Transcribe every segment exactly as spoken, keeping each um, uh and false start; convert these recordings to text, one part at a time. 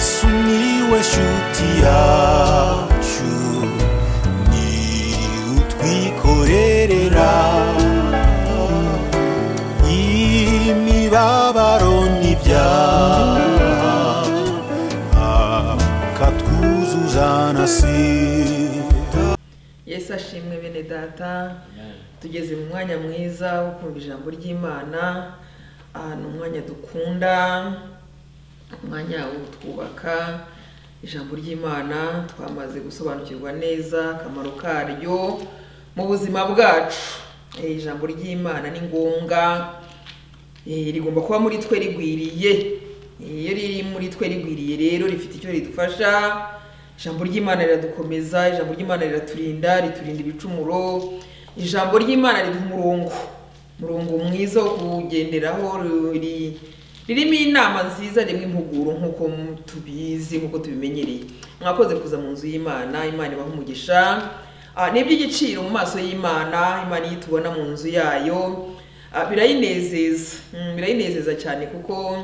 Yesu niwe shuti yacu ni utwikorerera imibabaro n'ibyaha akatwuzuza na sida. Yesu ashimwe bene data, tugeze mu mwanya mwiza wo kumva ijambo ry'Imana. Ahantu umwanya dukunda, umwanya utwubaka ijambo ry'Imana. Twamaze gusobanukirwa neza akamaro karyo mu buzima bwacu. Ijambo ry'Imana ni ngombwa, rigomba kuba muri twe rigwiriye. Iyo riri muri twe rigwiriye rero rifite icyo ridufasha. Ijambo ry'Imana riradukomeza, ijambo ry'Imana riraturinda, riturinda ibicumuro. Ijambo ry'Imana riduha umurongo, umurongo mwiza wo kugenderaho, ririmo inama nziza, rimwe impuguro nk'uko tubizi, nk'uko tubimenyereye. Mwakoze kuza mu nzu y'Imana. Imana ibaha umugisha. Ni iby'igiciro mu maso y'Imana. Imana iyo tubona mu nzu yayo birayinezeza, birayinezeza cyane kuko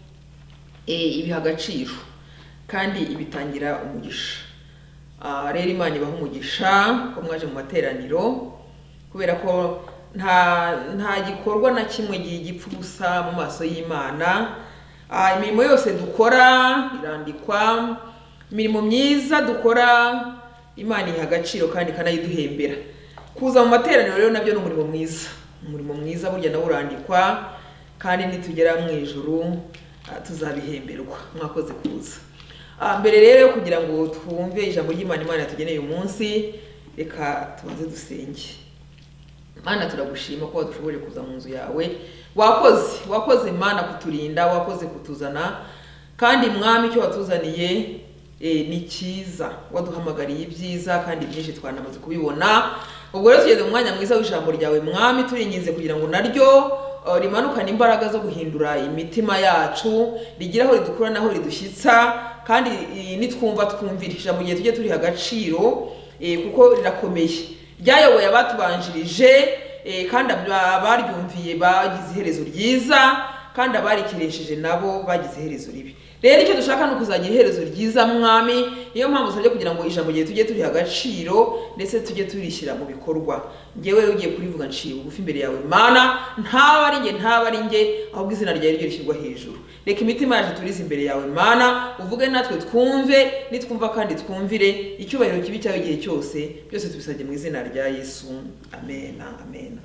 ibiha agaciro kandi ibitangira umugisha. Rero Imana ibaha umugisha ko mwaje mu materaniro, kubera ko nta nta gikorwa na kimwe gipfa ubusa mu maso y'Imana. Imirimo yose dukora irandikwa, imirimo myiza dukora Imana iha agaciro kandi ikanayiduhembera. Kuza mu materaniro rero nabyo ni umurimo mwiza, umurimo mwiza burya nawo urandikwa, kandi nitugera mu ijuru tuzabihemberwa. Mwakoze kuza. Mbere rero kugira ngo twumve ijambo ry'Imana Imana yatugeneye uyu munsi, reka tubanze dusenge. Mana, turagushima ko wadushoboje kuza mu nzu yawe. Wakoze, wakoze Mana kuturinda, wakoze kutuzana, kandi Mwami icyo watuzaniye e, ni cyiza. Waduhamagariye ibyiza kandi byinshi twanamaze kubibona. Ubwo rero tugeze mu mwanya mwiza w'ijambo ryawe Mwami, turinginze kugira ngo naryo uh, rimanukane imbaraga zo guhindura imitima yacu, rigira aho ridukura naho ridushyitsa, kandi e, nitwumva twumvira ijambo gihe tujye turi agaciro, e, kuko rirakomeye. Ryayoboye abatubanjirije, e, kandi abaryumviye bagize iherezo ryiza, kandi abarikeresheje nabo bagize iherezo ribi. Rero icyo dushaka no kuzagira iherezo ryiza Mwami, niyo mpamvu usabye kugira ngo ijambo gihe tujye turi agaciro ndetse tujye turishyira mu bikorwa. Ngewe rero ugiye kurivuga nciye bugufi imbere yawe Mana, ntaba ari nge ntaba ari nge, ahubwo izina ryawe ryo rishyirwa hejuru. Reka imitima yacu turize imbere yawe Mana, uvuge natwe twumve, nitwumva kandi twumvire. Icyubahiro kibi cyawe igihe cyose, byose tubisabye mu izina rya Yesu. Amen, amen.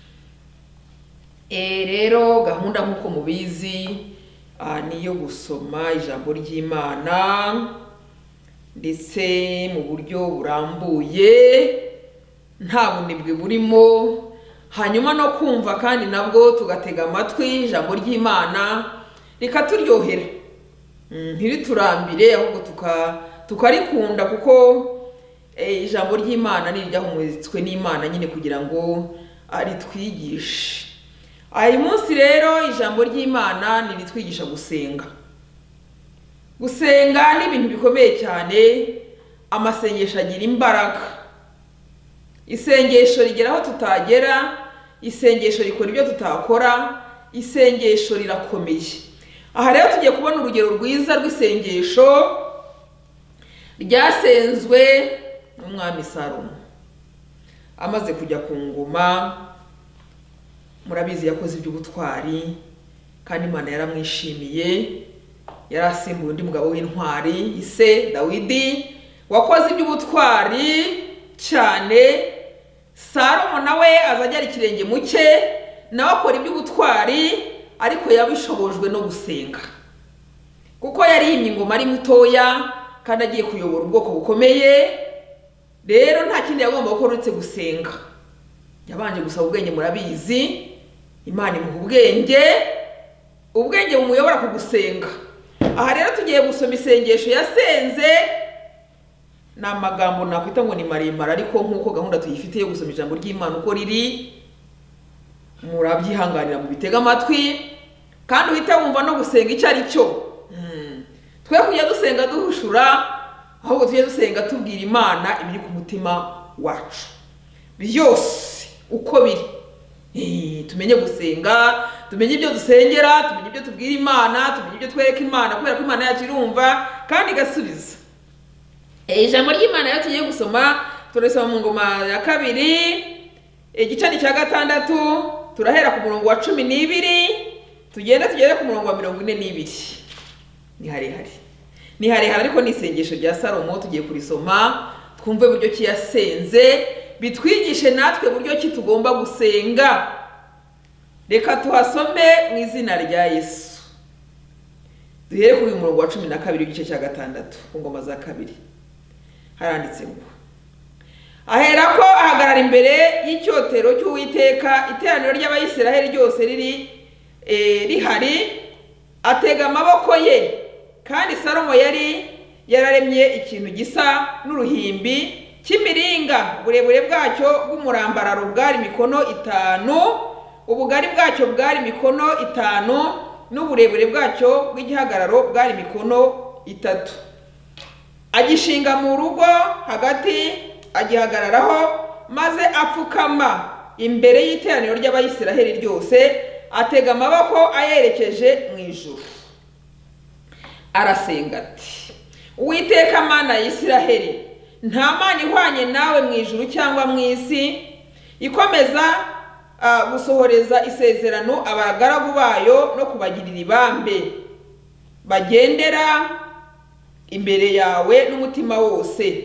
E rero gahunda nk'uko mubizi niyo gusoma ijambo ry'Imana ndetse mu buryo burambuye, nta bunebwe burimo, hanyuma no kumva kandi nabwo tugatega amatwi ijambo ry'Imana rikaturyohera, ntiriturambire, ahubwo tuka tukarikunda, kuko e, ijambo ry'Imana ni ryahumetswe n'Imana nyine kugira ngo aritwigishe. Ayi munsi rero ijambo ry'Imana niritwigisha gusenga. Gusenga ni ibintu bikomeye cyane. Amasengesho agira imbaraga. Isengesho rigera aho tutagera, isengesho rikora ibyo tutakora, isengesho rirakomeye. Aha rero tugiye kubona urugero rwiza rw'isengesho ryasenzwe n'umwami Salomo amaze kujya ku ngoma. Murabizi yakoze iby'ubutwari kandi Imana yaramwishimiye. Yarasimbuye undi mugabo w'intwari, ise Dawidi, wakoze iby'ubutwari cyane. Salomo nawe azajya ikirenge mu cye, nawe akora iby'ubutwari, ariko yabishobojwe no gusenga, kuko yari yimye ingoma ari mutoya kandi agiye kuyobora ubwoko bukomeye. Rero nta kindi yagomba gukora uretse gusenga. Yabanje gusaba ubwenge. Murabizi Imana imuha ubwenge, ubwenge bumuyobora ku gusenga. Aha rero tugiye gusoma isengesho yasenze. Na magambo nakwita ngo ni maremare, ariko nkuko gahunda tuyifite yo gusoma ijambo ry'Imana uko riri, murabyihanganira mu bitega amatwi, kandi uhita wumva no gusenga icyo ari cyo. Twe kujya dusenga duhushura, ahubwo tujye dusenga tubwira Imana ibiri ku mutima wacu byose uko biri. Eh, tumenye gusenga, tumenye ibyo dusengera, tumenye ibyo tubwira Imana, tumenye ibyo twereka Imana, kubera ko Imana yacu irumva kandi igasubiza. Ijambo ry'Imana yo tugiye gusoma turisoma mu ngoma ya kabiri igice cya gatandatu, turahera ku murongo wa cumi n'ibiri tugenda tugere ku murongo wa mirongo ine n'ibiri. Ni harehare ni harehare ariko ni isengesho rya Salomo. Tugiye kurisoma twumve buryo ki yasenze, bitwigishe natwe buryo ki tugomba gusenga. Reka tuhasome mu izina rya Yesu. Duhere kuri murongo wa cumi na kabiri igice cya gatandatu ku ngoma za kabiri. Haranditse ngo, aherako ahagarara imbere y'icyotero cy'Uwiteka, iteraniro ry'Abayisiraheli ryose riri e, rihari, atega amaboko ye. Kandi Salomo yari yararemye ikintu gisa n'uruhimbi cy'imiringa, uburebure bwacyo bw'umurambararo bwari mikono itanu, ubugari bwacyo bwari mikono itanu, n'uburebure bwacyo bw'igihagararo bwari mikono itatu. Agishinga mu rugo hagati, agihagararaho, maze apfukama imbere y'iteraniro ry'Abayisiraheli ryose, atega amaboko ayerekeje mu ijuru. Arasenga ati, Uwiteka Mana ya Isiraheli, nta mana ihwanye nawe mu ijuru cyangwa mu isi, ikomeza uh, gusohoreza isezerano abagaragu bayo no kubagirira ibambe, bagendera imbere yawe n'umutima wose.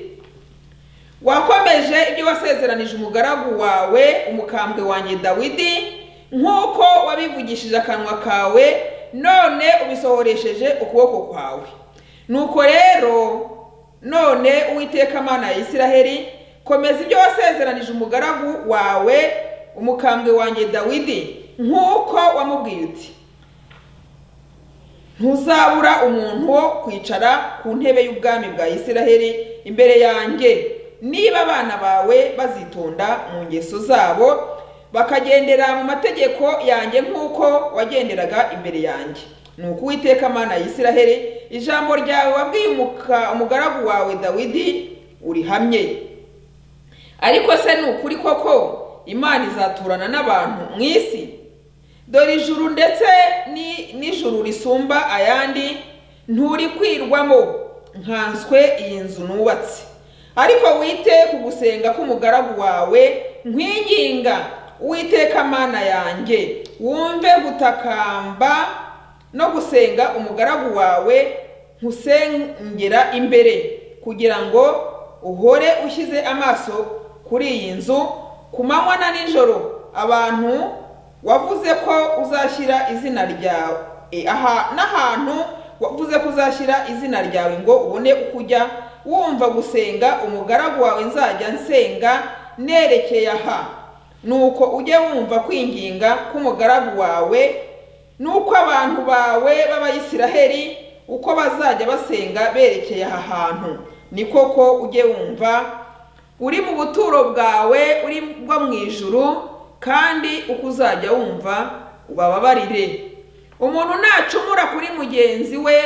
Wakomeje ibyo wasezeranije umugaragu wawe umukambwe wanjye Dawidi, nk'uko wabivugishije akanwa kawe, none ubisohoresheje ukuboko kwawe. Nuko rero none Uwiteka Mana ya Isiraheli, komeza ibyo wasezeranije umugaragu wawe umukambwe wanjye Dawidi, nk'uko wamubwiye uti, ntuzabura umuntu wo kwicara ku ntebe y'ubwami bwa Isiraheli imbere yanjye, niba abana bawe bazitonda mu ngeso zabo, bakagendera mu mategeko yanjye nk'uko wagenderaga imbere yanjye. Nuko Uwiteka Mana ya Isiraheli, ijambo ryawe wabwiye umugaragu wawe Dawidi urihamye. Ariko se ni ukuri koko Imana izaturana n'abantu mu isi? Dore ijuru ndetse n'ijuru risumba ayandi nturi kwirwamo, nkanswe iyi nzu nubatse. Ariko wite ku gusenga k'umugaragu wawe, nkwinginga Uwiteka Mana yanjye, wumve gutakamba no gusenga umugaragu wawe nkusengera imbere, kugira ngo uhore ushyize amaso kuri iyi nzu ku manywa na nijoro. Abantu wavuze ko uzashyira izina ryawe aha n'ahantu wavuze ko uzashyira izina ryawe, ngo ubone ukujya wumva gusenga umugaragu wawe nzajya nsenga nerekeye aha. Nuko ujye wumva kwinginga k'umugaragu wawe, nuko abantu bawe b'Abayisiraheli uko bazajya basenga berekeye aha hantu. Ni koko ujye wumva uri mu buturo bwawe uri bwo mu ijuru, kandi uko uzajya wumva ubababarire. Umuntu nacumura kuri mugenzi we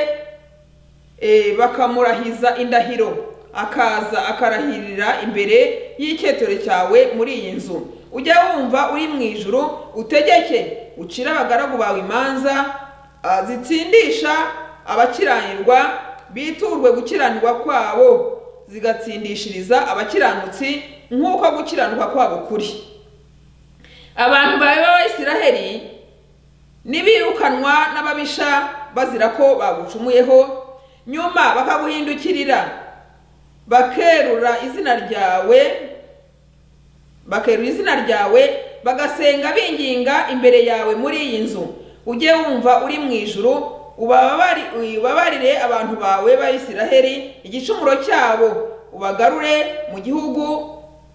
e, bakamurahiza indahiro, akaza akarahirira imbere y'icyetero cyawe muri iyi nzu, ujya wumva uri mu ijuru utegeke ucira abagaragu bawe imanza zitsindisha abakiranirwa, biturwe gukiranirwa kwabo, zigatsindishiriza abakiranutsi nk'uko gukiranuka kwabo kuri. Abantu bawe b'Abayisiraheli nibirukanwa n'ababisha bazira ko bagucumuyeho, nyuma bakaguhindukirira bakerura izina ryawe bakerura izina ryawe bagasenga binginga imbere yawe muri iyi nzu, ujye wumva uri mu ijuru ubabarire abantu bawe b'Abayisiraheli igicumuro cyabo, ubagarure mu gihugu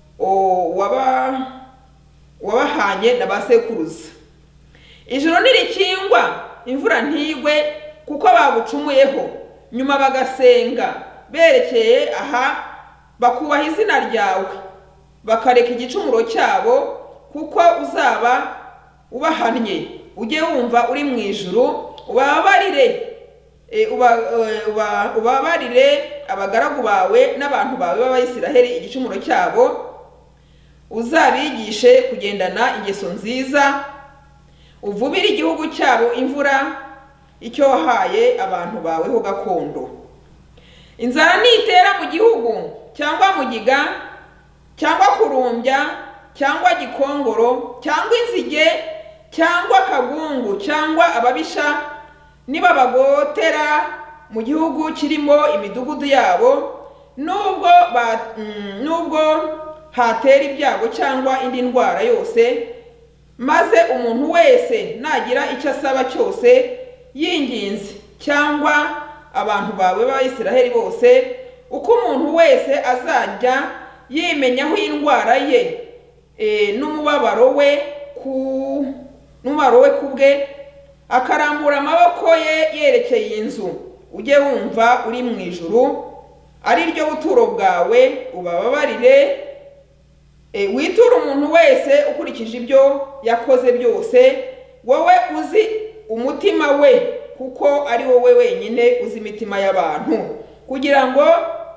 waba wabahanye na basekuruza. Ijoro nirikingwa imvura ntigwe kuko bagucumuyeho, nyuma bagasenga berekeye aha, bakubaha izina ryawe, bakareka igicumuro cyabo, kuko uzaba ubahannye. Ujye wumva uri mu ijuru ubabarire e, uba, uba, ubabarire abagaragu bawe n'abantu bawe b'Abayisiraheli igicumuro cyabo, uzabigishe kugendana ingeso nziza, uvubire igihugu cyabo imvura icyo wahaye abantu bawe ho gakondo. Inzara nitera mu gihugu cyangwa mugiga cyangwa kurumbya cyangwa gikongoro cyangwa inzige cyangwa kagungu cyangwa ababisha niba bagotera mu gihugu kirimo imidugudu yabo, nubwo ba, mm, nubwo hatera ibyago cyangwa indi ndwara yose, maze umuntu wese nagira icyo asaba cyose yinginze, cyangwa abantu bawe b'Abisiraheli bose, uko umuntu wese azajya yimenyaho indwara ye e, n'umubabaro we ku n'umubabaro we kubwe, akarambura amaboko ye yerekeye inzu, ujye wumva uri mu ijuru ari ryo buturo bwawe, ubababarire e, witura umuntu wese ukurikije ibyo yakoze byose, wowe uzi umutima we, kuko ari wowe wenyine uzi imitima y'abantu, kugira ngo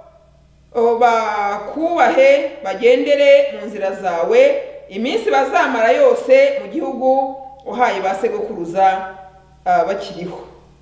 bakubahe bagendere mu nzira zawe iminsi bazamara yose mu gihugu uhaye ba sekuruza bakiriho.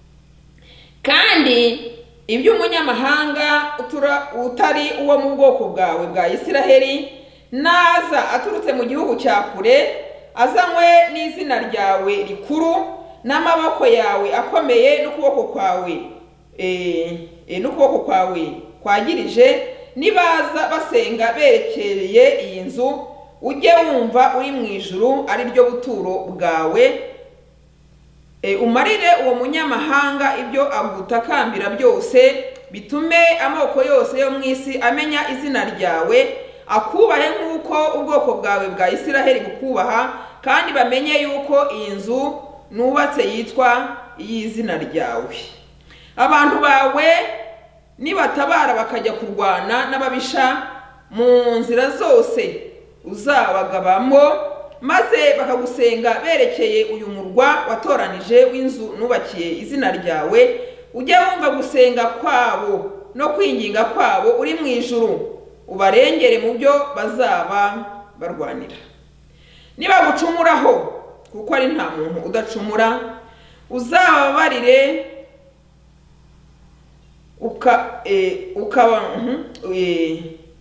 Kandi ibyo umunyamahanga utari uwo mu bwoko bwawe bwa Isiraheli naza aturutse mu gihugu cya kure, azanywe n'izina ryawe rikuru n'amaboko yawe akomeye n'ukuboko kwawe eh e, n'ukuboko kwawe kwagirije, nibaza basenga berekereye iyi nzu, ujye wumva uri mu ijuru ari ryo buturo bwawe, e, umarire uwo munyamahanga ibyo agutakambira byose, bitume amoko yose yo mu isi amenya izina ryawe, akubahe nk'uko ubwoko bwawe bwa Isiraheli bukubaha, kandi bamenye yuko iyi nzu nubatse yitwa iy'izina ryawe. Abantu bawe nibatabara bakajya kurwana n'ababisha mu nzira zose uzabagabamo, maze bakagusenga berekeye uyu murwa watoranije w'inzu nubakiye izina ryawe, ujye wumva gusenga kwabo no kwinginga kwabo uri mu ijuru, ubarengere mu byo bazaba barwanira. Niba gucumuraho, kuko ari nta muntu udacumura, uzababarire uka e, ukaba e,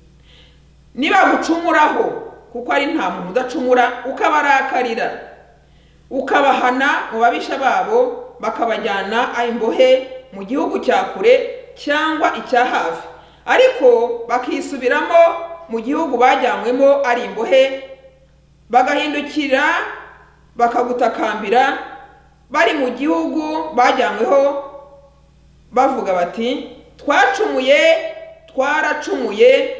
niba gucumuraho, kuko ari nta muntu udacumura, ukabarakarira ukabahana mu babisha babo, bakabajyana ayimbohe mu gihugu cya kure cyangwa icya hafi, ariko bakisubiramo mu gihugu bajyanywemo ari imbohe, bagahindukira bakagutakambira bari mu gihugu bajyanyweho bavuga bati, twacumuye twaracumuye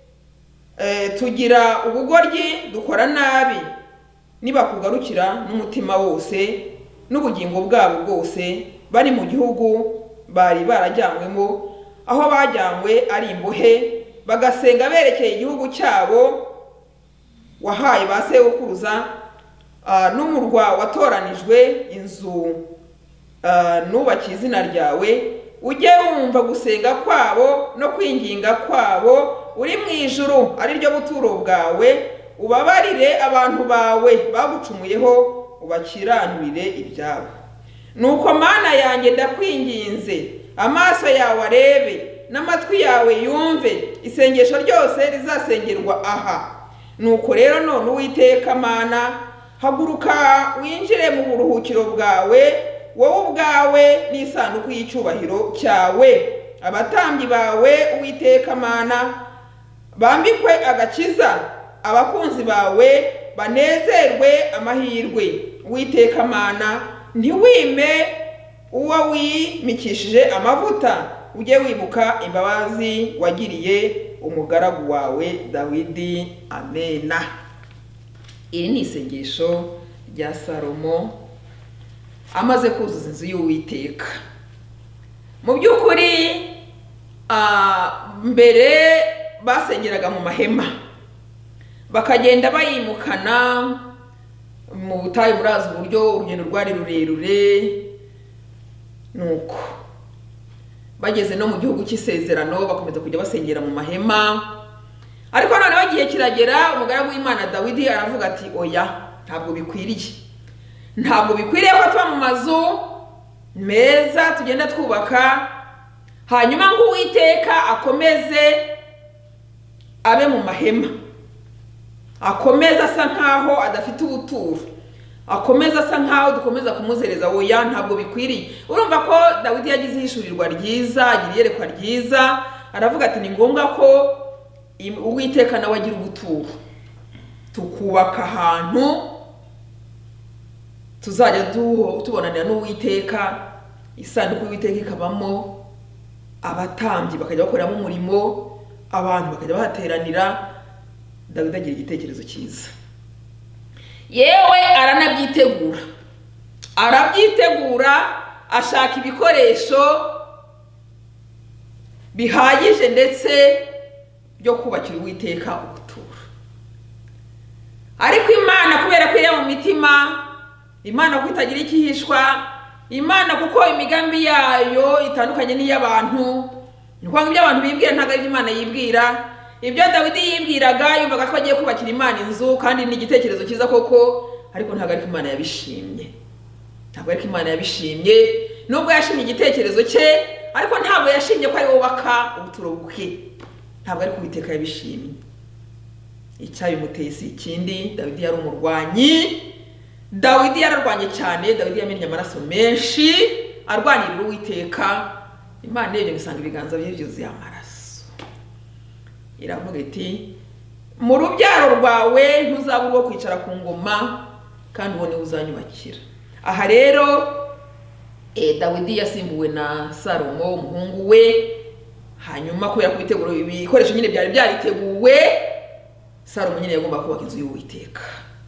e, tugira ubugoryi dukora nabi, nibakugarukira n'umutima wose n'ubugingo bwabo bwose, bari mu gihugu bari barajyanywemo aho bajyanywe ari imbohe, bagasenga berekeye igihugu cyabo wahaye ba sekuruza, uh, n'umurwa watoranijwe, inzu uh, nubakiye izina ryawe, ujye wumva gusenga kwabo no kwinginga kwabo uri mu ijuru ari ryo buturo bwawe, ubabarire abantu bawe bagucumuyeho, ubakiranurire ibyabo. Nuko Mana yanjye ndakwinginze, amaso yawe arebe n'amatwi yawe yumve isengesho ryose rizasengerwa aha. Nuko rero none Uwiteka Mana, haguruka winjire mu buruhukiro bwawe, wowe ubwawe n'isanduku y'icyubahiro cyawe. Abatambyi bawe Uwiteka Mana bambikwe agakiza, abakunzi bawe banezerwe amahirwe. Uwiteka Mana, ntiwime uwo wimikishije amavuta, ujye wibuka imbabazi wagiriye umugaragu wawe Dawidi. Amena. Iri ni isengesho rya Salomo amaze kuzuza inzu y'Uwiteka. Mu by'ukuri mbere basengeraga mu mahema, bakagenda bayimukana mu butayu. Murazi uburyo urugendo rwari rurerure, nuko bageze no mu gihugu cy'isezerano bakomeza kujya basengera mu mahema. Ariko noneho igihe kiragera, umugaragu w'Imana Dawidi aravuga ati, oya, ntabwo bikwiriye, ntabwo bikwiriye ko tuba mu mazu meza tugenda twubaka hanyuma ngo Uwiteka akomeze abe mu mahema, akomeza asa nkaho adafite ubuturo, akomeza asa nkaho dukomeza kumuzereza. Oya, ntabwo bikwiriye. Urumva ko Dawidi yagize ishurirwa ryiza, agira iyerekwa ryiza, aravuga ati ni ngombwa ko Uwiteka nawe agira ubuturo, tukubaka ahantu tuzajya tubonanira n'Uwiteka, isanduku y'Uwiteka ikabamo, abatambyi bakajya bakoreramo umurimo, abantu bakajya bahateranira. Dawidi agira igitekerezo cyiza, yewe aranabyitegura arabyitegura ashaka ibikoresho bihagije ndetse byo kubakira Uwiteka ubuturo. Ariko Imana kubera ko iri mu mitima, Imana ko itagira ikihishwa, Imana kuko imigambi yayo itandukanye n'iy'abantu, nuko ibyo abantu bibwira ntago ari Imana yibwira. Ibyo Dawidi yibwiraga yumvaga ko agiye kubakira Imana inzu, kandi ni igitekerezo cyiza koko, ariko ntago ari Imana yabishimye. Ntabwo ari Imana yabishimye, nubwo yashimye igitekerezo cye, ariko ntabwo yashimye ko ari wubaka ubuturo bwe. Ntabwo ari Uwiteka yabishimye. Icyabimuteye si ikindi, Dawidi yari umurwanyi. Dawidi yararwanye cyane, Dawidi yamennye amaraso menshi arwanirira Uwiteka. Imana rero bisanga ibiganza bye byuzuye amaraso, iravuga iti mu rubyaro rwawe ntuzabura uwo kwicara ku ngoma, kandi ubone uzanyubakira. Aha rero eh, Dawidi yasimbuwe na Salomo umuhungu we, hanyuma kubera kubitegura ibikoresho nyine byari byariteguwe, Salomo nyine yagomba kubaka inzu y'Uwiteka.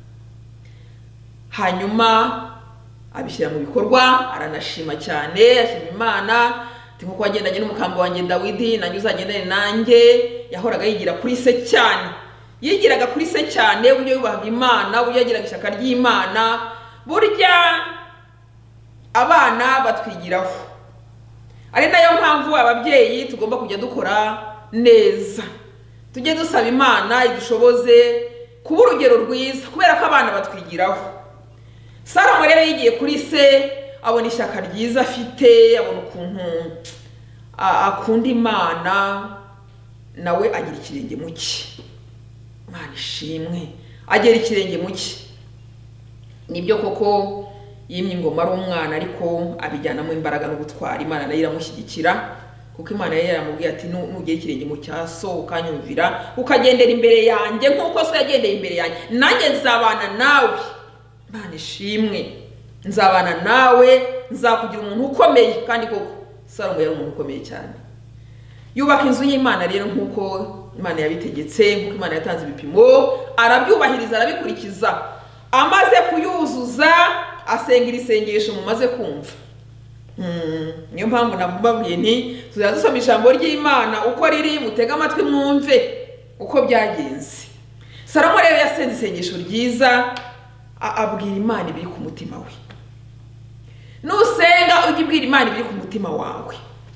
Hanyuma abishyira mu bikorwa, aranashima cyane, ashima Imana ati nkuko wagendanye n'umukamba wanjye Dawidi, nanjye uzagendane nanjye. Yahoraga yigira kuri se cyane, yigiraga kuri se cyane, uburyo yubahaga Imana, uburyo yagiraga ishyaka ry'Imana. Burya abana batwigiraho, ari nayo mpamvu ababyeyi tugomba kujya dukora neza, tujye dusaba Imana idushoboze kuba urugero rwiza, kubera ko abana batwigiraho. Salomo rero yigiye kuri se, abona ishyaka ryiza afite, abona ukuntu akunda Imana, nawe agira ikirenge mu cye. Imana ishimwe, agera ikirenge mu cye. Nibyo koko yimye ingoma ari umwana, ariko abijyanamo imbaraga no gutwara. Imana nayo iramushyigikira, kuko Imana yari yaramubwiye ati nugera ikirenge mu cyaso ukanyumvira ukagendera imbere yanjye nkuko so yagendeye imbere yanjye, nanjye nzabana nawe. Imana ishimwe, nzabana nawe, nzakugira umuntu ukomeye. Kandi koko Salomo yari umuntu ukomeye cyane. Yubaka inzu y'Imana rero nkuko Imana yabitegetse, nkuko Imana yatanze ibipimo, arabyubahiriza, arabikurikiza. Amaze kuyuzuza, asengera isengesho mumaze kumva. Hmm, niyo mpamvu nababwiye nti tuzajya dusoma ijambo ry'Imana uko riri, mutega amatwi mwumve uko byagenze. Salomo rero yasenze isengesho ryiza, abwira Imana ibiri ku mutima we. Nusenga ujye ubwira Imana ibiri ku mutima wawe.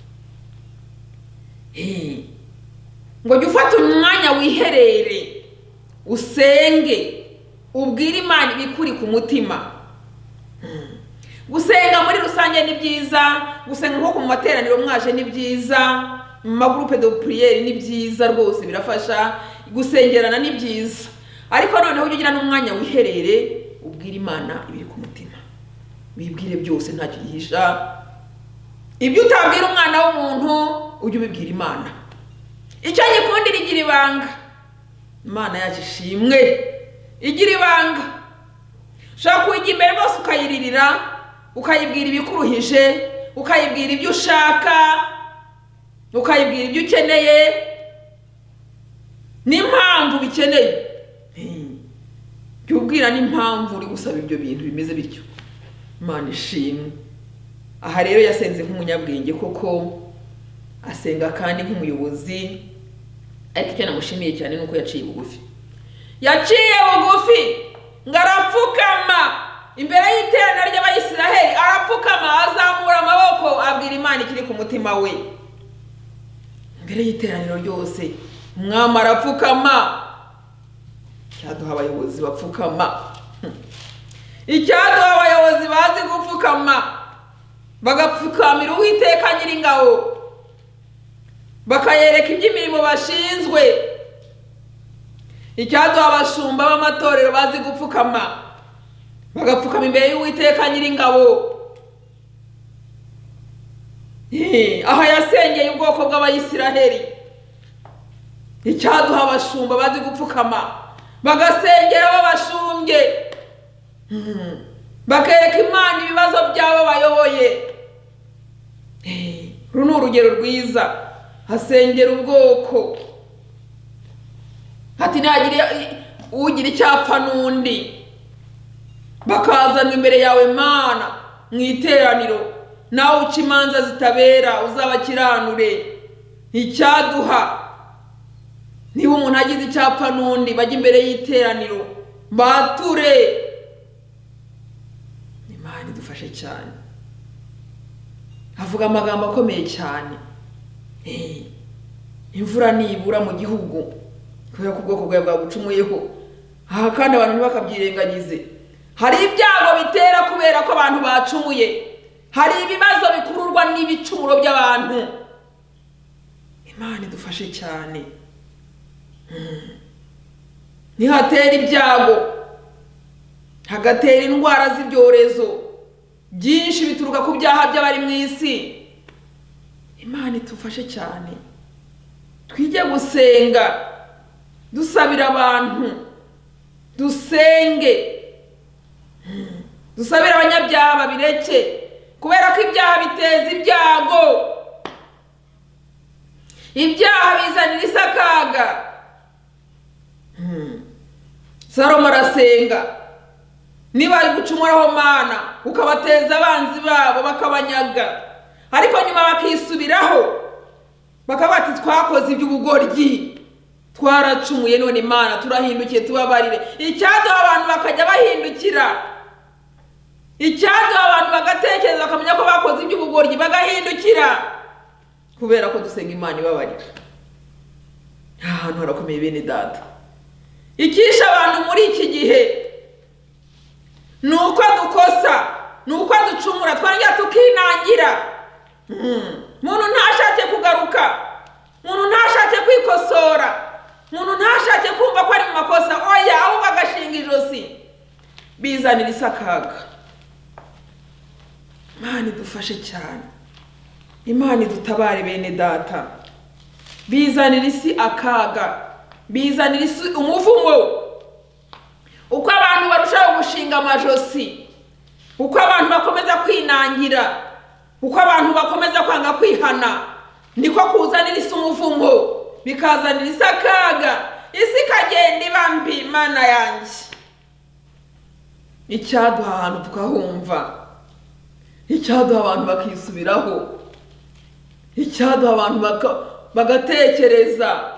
Eh, ngo jya ufata umwanya wiherere, usenge, ubwire Imana ibikuri ku mutima. Hmm. Gusenga muri rusange ni byiza, gusenga nko ku materaniro mwaje ni byiza, mu magroupe de prière ni byiza rwose, birafasha. Gusengerana ni byiza, ariko noneho ujye ugira n'umwanya wiherere, ubwire Imana ibiri ku mutima. Bibwire byose ntacyo yihisha. Ibyo utabwira umwana w'umuntu ujye ubibwira Imana. Icyo nyikundira, igira ibanga. Imana yacu ishimwe, igira ibanga. Ushaka kujya imbere bose ukayiririra, ukayibwira ibikuruhije, ukayibwira ibyo ushaka, ukayibwira ibyo ukeneye n'impamvu bikeneye. Jya ubwira n'impamvu uri gusaba ibyo bintu bimeze bityo. Imana ishimwe. Aha rero yasenze nk'umunyabwenge koko, asenga kandi nk'umuyobozi. Ariko icyo namushimiye cyane nuko yaciye bugufi. Yaciye bugufi, ngarapfukama imbere y'iteraniro ry'Abayisiraheli, arapfukama, azamura amaboko, abwira Imana ikiri ku mutima we. Imbere y'iteraniro ryose umwami arapfukama. Cyaduha abayobozi bapfukama. icyaduha abayobozi bazi gupfukama bagapfukamira Uwiteka Nyiringabo bakayereka iby'imirimo bashinzwe. Icyaduha abashumba b'amatorero bazi gupfukama bagapfukama imbere y'Uwiteka Nyiringabo. Aha yasengeye ubwoko bw'Abayisiraheli. Icyaduha abashumba bazi gupfukama bagasengera babashumbye bakereka Imana ibibazo byabo bayoboye. Uru ni urugero rwiza. Hasengera ubwoko hati ntihagire ugira icyapfa n'undi, bakazanwa imbere yawe Mana mu iteraniro, nawe uca imanza zitabera uzabakiranure. Icyaduha niba umuntu agize icyapfa n'undi bajya imbere y'iteraniro bature. Imana idufashe cyane. Avuga amagambo akomeye cyane. Imvura nibura mu gihugu kubera ko ubwoko bwawe bwagucumuyeho. Aha kandi abantu ntibakabyirengagize. Hari ibyago bitera kubera ko abantu bacumuye. Hari ibibazo bikururwa n'ibicumuro by'abantu. Imana idufashe cyane. Nihatera ibyago, hagatera indwara z'ibyorezo byinshi bituruka ku byaha by'abari mu isi. Imana idufashe cyane. Twige gusenga dusabira abantu, dusenge dusabira abanyabyaha babireke kubera ko ibyaha biteza ibyago. Ibyaha bizanira isakaga. Salomo arasenga, niba ari gucumuraho Mana ukabateza abanzi babo bakabanyaga, ariko nyuma bakisubiraho bakabati twakoze iby'ubugoryi twaracumuye none Imana turahindukiye tubabarire. Icyaduha abantu bakajya bahindukira. Icyaduha abantu bagatekereza bakamenya ko bakoze iby'ubugoryi bagahindukira kubera ko dusenga Imana ibabarira. Ahantu harakomeye bene data. Ikisha abantu muri iki gihe nuko dukosa, nuko ducumura twangira tukinangira. Muntu ntashake kugaruka, muntu ntashake kwikosora, muntu ntashake kumva ko ari mu makosa. Oya, ahubwo agashinga ijosi. Bizanira isakaga. Imana idufashe cyane. Imana idutabare bene data. Bizanira isi akaga, bizanira isi umuvumo. Uko abantu barushaho gushinga amajosi, uko abantu bakomeza kwinangira, uko abantu bakomeza kwanga kwihana, niko kuzanira isi umuvumo, bikazanira isi akaga, isi kagenda iba mbi. Imana yanjye, icyaduha ahantu tukahumva, icyaduha abantu bakisubiraho, icyaduha abantu bagatekereza,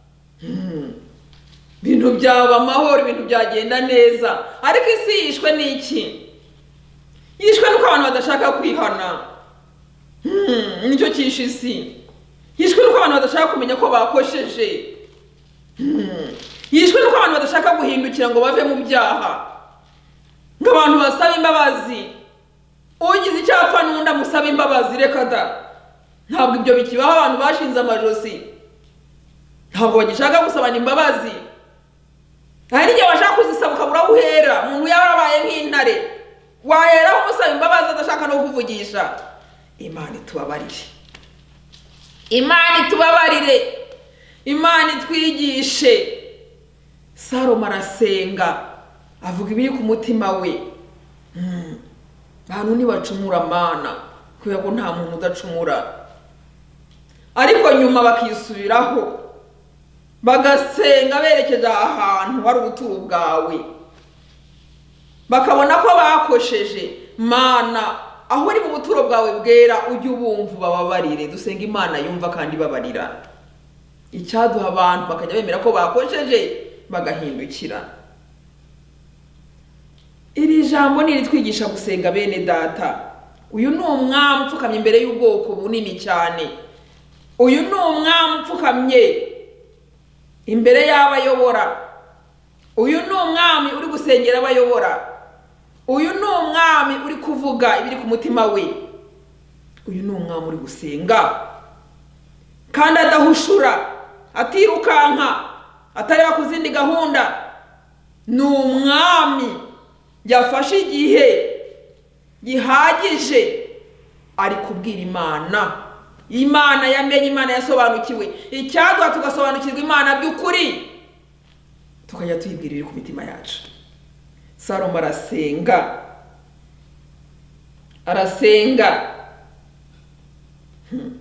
ibintu byaba amahoro, ibintu byagenda neza. Ariko isi yishwe n'iki? Yishwe nuko abantu badashaka kwihana. Nicyo cyishe isi. Yishwe nuko abantu badashaka kumenya ko bakosheje. Yishwe nuko abantu badashaka guhindukira ngo bave mu byaha. Ngo abantu basaba imbabazi. Ugize icyapfa n'undi amusaba imbabazi, reka da. Ntabwo ibyo bikibaho. Abantu bashinze amajosi ntabwo bagishaka gusabana imbabazi. Hari igihe bashaka kuzisaba ukabura uhera. Umuntu yarabaye nk'intare, waheraho umusaba imbabazi adashaka no kuvugisha. Imana itubabarire. Imana itubabarire. Imana itwigishe. Salomo arasenga avuga ibiri ku mutima we. Abantu ntibacumura Mana kubera ko nta muntu udacumura. Ariko nyuma bakisubiraho bagasenga berekeza ahantu hari ubuturo bwawe, bakabona ko bakosheje. Mana, aho uri mu buturo bwawe bwera ujye ubumva bababarire. Dusenga Imana yumva kandi babarira. Icyaduha abantu bakajya bemera ko bakosheje bagahindukira. Iri jambo ni ritwigisha gusenga bene data. Uyu ni umwami upfukamye imbere y'ubwoko bunini cyane. Uyu ni umwami upfukamye imbere y'abayobora. Uyu ni umwami uri gusengera abayobora. uyu ni umwami uri kuvuga ibiri ku mutima we. Uyu ni umwami uri gusenga kandi adahushura, atirukanka, atareba ku zindi gahunda. Ni umwami yafashe igihe gihagije ari kubwira Imana. Imana yamenye, Imana yasobanukiwe. Icyaduha tugasobanukirwa Imana by'ukuri, tukajya tuyibwira ibiri ku mitima yacu. Salomo arasenga, arasenga hmm.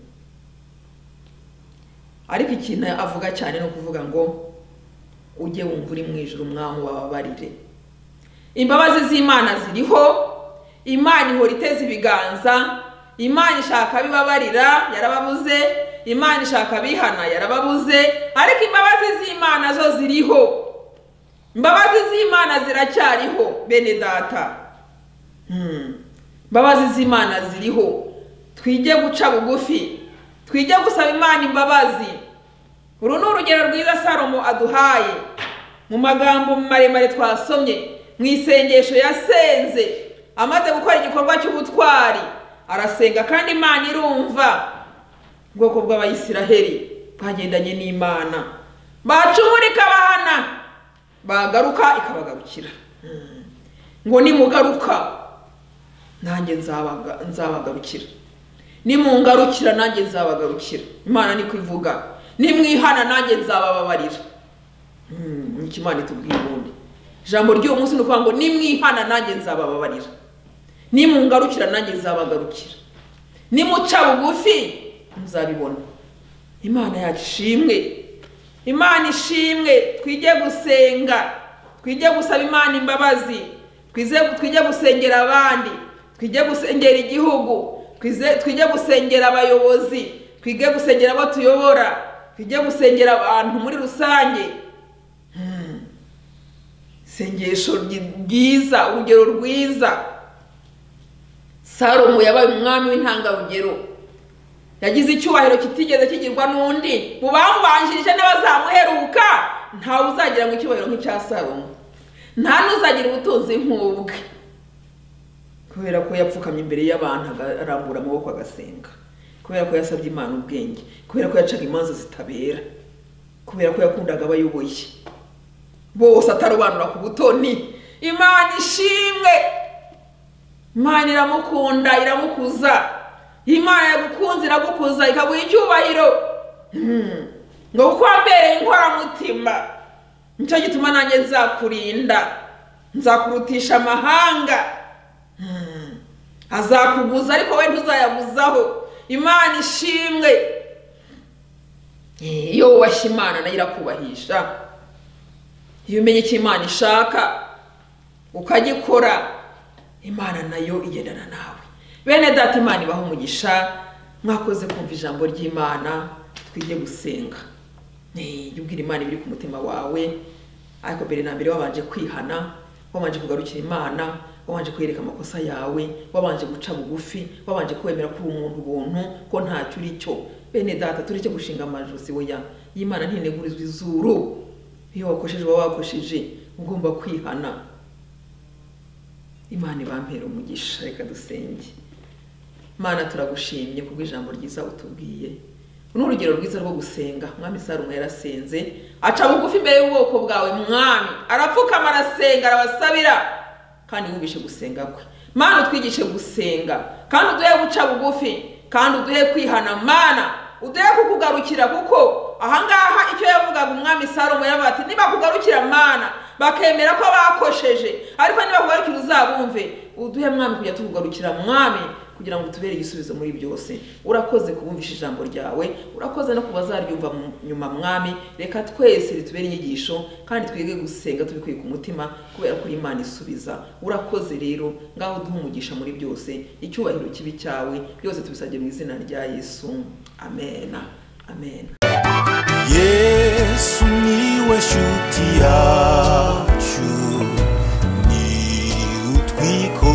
Ariko ikintu avuga cyane no kuvuga ngo ujye wumva uri mu ijuru umwami wababarire. Imbabazi z'Imana ziriho, Imana ihora iteze ibiganza, Imana ishaka bibabarira yarababuze, Imana ishaka bihana yarababuze, ariko imbabazi z'Imana zo ziriho. Imbabazi z'Imana ziracyariho bene data. Hmm. Imbabazi z'Imana ziriho. Twige guca bugufi, twige gusaba Imana imbabazi. Uru ni urugero rwiza Salomo aduhaye mu magambo maremare twasomye mu isengesho yasenze amaze gukora igikorwa cy'ubutwari. Arasenga kandi Imana irumva. Ubwoko bw'Abayisiraheli bagendanye n'Imana, bacumura ikabahana, bagaruka ikabagarukira. Hmm. Ngo nimugaruka nanjye nzabaga nzabagarukira, nimungarukira nanjye nzabagarukira. Imana niko ivuga. Nimwihana nanjye nzabababarira. Hmm. Niki Imana itubwiye ubundi. Ijambo ry'uwo munsi ni ukuvuga ngo nimwihana nanjye nzabababarira, nimungarukira nanjye nzabagarukira, nimuca bugufi muzabibona. Imana yacu ishimwe, Imana ishimwe. Twige gusenga, twige gusaba Imana imbabazi, twige gusengera abandi, twige gusengera igihugu, twige gusengera abayobozi, twige gusengera abo tuyobora, twige gusengera abantu muri rusange. Hmm. Sengesho ryiza, urugero rwiza. Salomo yabaye umwami w'intangarugero, yagize icyubahiro kitigeze kigirwa n'undi. Mu bamubanjirije n'abazamuheruka ntawe uzagira ngo icyubahiro nk'icya Salomo, nta n'uzagira ubutunzi nk'ubwe, kubera ko yapfukamye imbere y'abantu arambura amaboko agasenga, kubera ko yasabye Imana ubwenge, kubera ko yacaga imanza zitabera, kubera ko yakundaga abayoboye bose atarobanura ku butoni. Imana ishimwe. Imana iramukunda, iramukuza. Imana yagukunze iragukuza ikaguha icyubahiro. Hmm. Ngo kuko wambereye inkoramutima, nicyo gituma nanjye nzakurinda, nzakurutisha amahanga. Hmm. Azakuguza ariko we ntuzayaguzaho. Imana ishimwe. Iyo wubashye Imana nayo irakubahisha. Iyo umenye icyo Imana ishaka ukagikora, Imana nayo igendana nawe. Bene data, Imana ibaho umugisha. Mwakoze kumva ijambo ry'Imana. Twige gusenga, ubwira Imana ibiri ku mutima wawe. Ariko mbere na mbere wabanje kwihana, wabanje kugarukira Imana, wabanje kwereka amakosa yawe, wabanje guca bugufi, wabanje kwemera ko umuntu ubuntu ko ntacyo uri cyo. Bene data, tureke gushinga amajosi oya. Imana ntinegurizwa izuru. Iyo wakosheje wa wakosheje ugomba kwihana. Imana ibampera umugisha. Reka dusenge. Mana, turagushimye kubwo ijambo ryiza utubwiye. Uno urugero rwiza rwo gusenga. Mwami Salomo yarasenze, aca bugufi imbere y'ubwoko bwawe. Mwami arapfukama arasenga, arabasabira, kandi wumvishe gusenga kwe. Mana, utwigishe gusenga, kandi uduhe guca bugufi, kandi uduhe kwihana. Mana, uduhe kukugarukira, kuko ahangaha icyo yavugaga umwami Salomo yavuga ati niba kugarukira Mana bakemera ko bakosheje, ariko niba kugarukira uzabumve. Uduhe Mwami kujya tukugarukira Mwami, kugira ngo tubere igisubizo muri byose. Urakoze kubumvisha ijambo ryawe, urakoze no kubazaryumva nyuma Mwami. Reka twese ritubere inyigisho, kandi twige gusenga tubikuye ku mutima, kubera ko Imana isubiza. Urakoze rero, ngaho duhe umugisha muri byose. Icyubahiro kibi cyawe byose tubisabye mu izina rya Yesu. Amen. Amen. Yesu niwe shuti yacu, ni utwiko